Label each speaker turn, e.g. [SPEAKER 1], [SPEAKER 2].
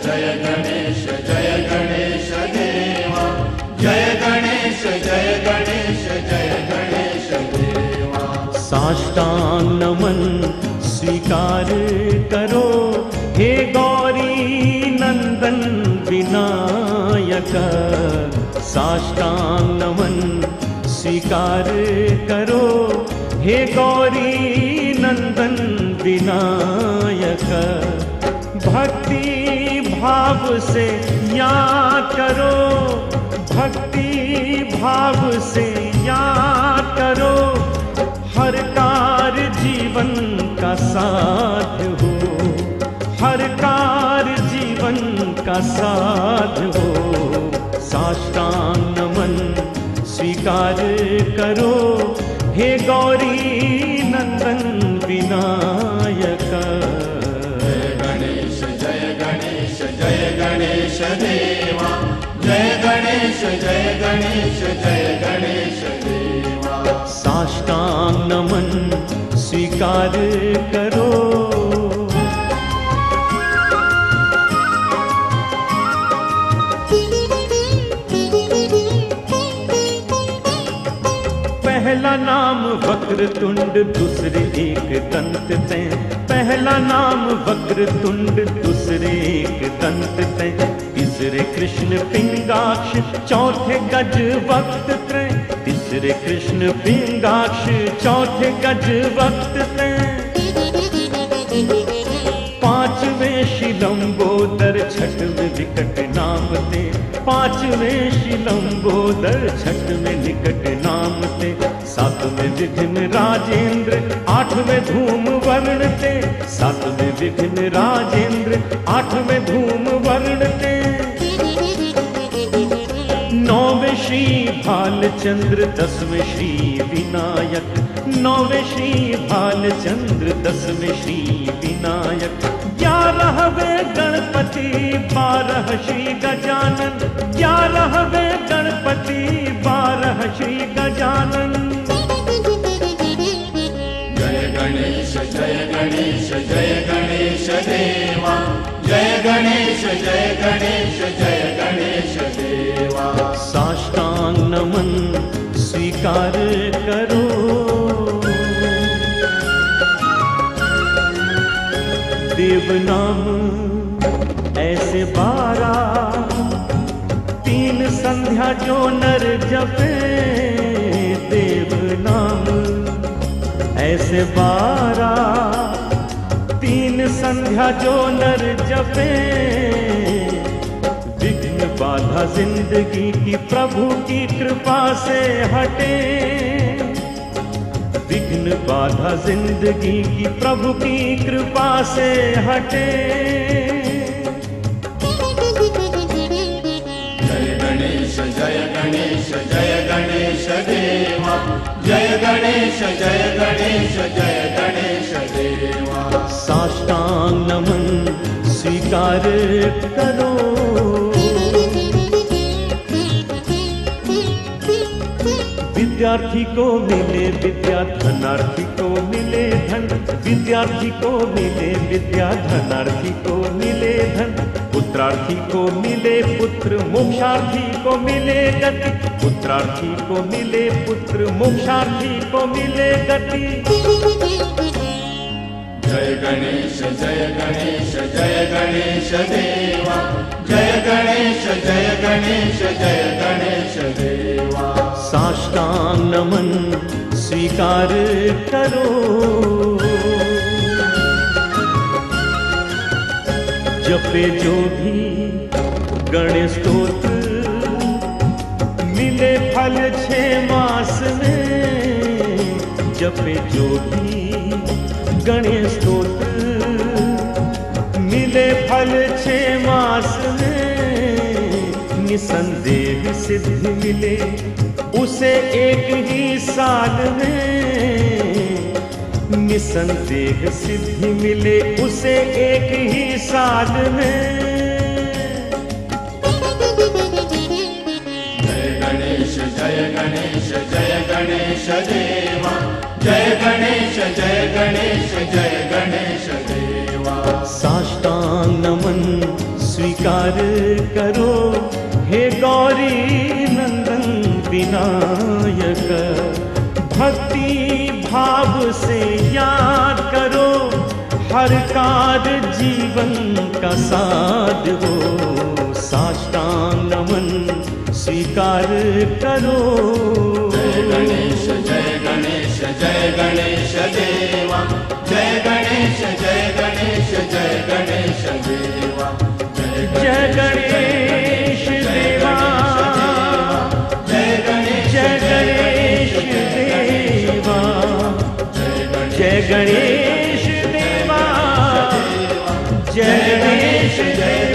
[SPEAKER 1] जय गणेश देवा, जय गणेश देवा।
[SPEAKER 2] साष्टांग नमन स्वीकार करो हे गौरी नंदन विनायक। साष्टांग नमन स्वीकार करो हे गौरी नंदन विनायक। भक्ति भाव से याद करो, भक्ति भाव से याद करो, हर कार्य जीवन का साध्य हो, हर कार्य जीवन का साध्य हो। साष्टांग नमन स्वीकार करो हे गौरी नंदन विनायक।
[SPEAKER 1] जय गणेश देवा, जय गणेश देवा।
[SPEAKER 2] साष्टांग नमन स्वीकार करो। पहला नाम वक्रतुंड दूसरे एक दंत तैं, पहला नाम वक्रतुंड दूसरे एक दंत तैं, तीसरे कृष्ण पिंगाक्ष चौथे गज वक्त त्रय, तीसरे कृष्ण पिंगाक्ष चौथे गज वक्त तैं, पांचवें शिलंबोदर छठवें विकट नाम ते, पांचवें शिलंबोदर छठवें निकट नाम ते, सातवें विघ्न राजेंद्र आठवें धूम वर्ण ते, सातवें विघ्न राजेंद्र आठवें धूम वर्ण ते, नौवें श्री भालचंद्र दसवें श्री विनायक, नौवें श्री भालचंद्र दसवें श्री विनायक, 11वें गणपति 12 श्री गजानन, 11वें गणपति 12 श्री गजानन।
[SPEAKER 1] जय गणेश देवा, जय गणेश देवा।
[SPEAKER 2] साष्टांग नमन स्वीकार करो। देव नाम ऐसे 12 तीन संध्या जो नर जपे, देव नाम ऐसे 12 तीन संध्या जो नर जपे, विघ्न बाधा जिंदगी की प्रभु की कृपा से हटे, विघ्न बाधा जिंदगी की प्रभु की कृपा से हटे।
[SPEAKER 1] जय गणेश देवा, जय गणेश देवा।
[SPEAKER 2] साष्टांग नमन स्वीकार करो। विद्यार्थी को मिले विद्या, धनार्थी को मिले धन, विद्यार्थी को मिले विद्या, धनार्थी को मिले धन, पुत्रार्थी को मिले पुत्र, मोक्षार्थी को मिले गति, पुत्रार्थी को मिले पुत्र, मोक्षार्थी को मिले गति।
[SPEAKER 1] जय गणेश देवा, जय गणेश देवा।
[SPEAKER 2] साष्टांग नमन स्वीकार करो। जपे जो भी गणेश स्तोत्र, मिले फल 6 मास में, जपे जो भी गणेश स्तोत्र, मिले फल 6 मास में, निसंदेह सिद्धि मिले उसे एक ही साल में, निसंदेह सिद्धि मिले उसे एक ही साल में।
[SPEAKER 1] जय गणेश देवा, जय गणेश देवा।
[SPEAKER 2] साष्टांग नमन स्वीकार स्वीकार करो हे गौरी नंदन विनायक। भक्ति भाव से याद करो हर कार्य जीवन का साध हो। साष्टांग नमन स्वीकार करो।
[SPEAKER 1] जय गणेश जय गणेश जय गणेश देवा। जय गणेश जय गणेश जय गणेश देवा।
[SPEAKER 2] जय गणेश देवा। जय गणेश देवा। जय गणेश देवा। जय गणेश देवा।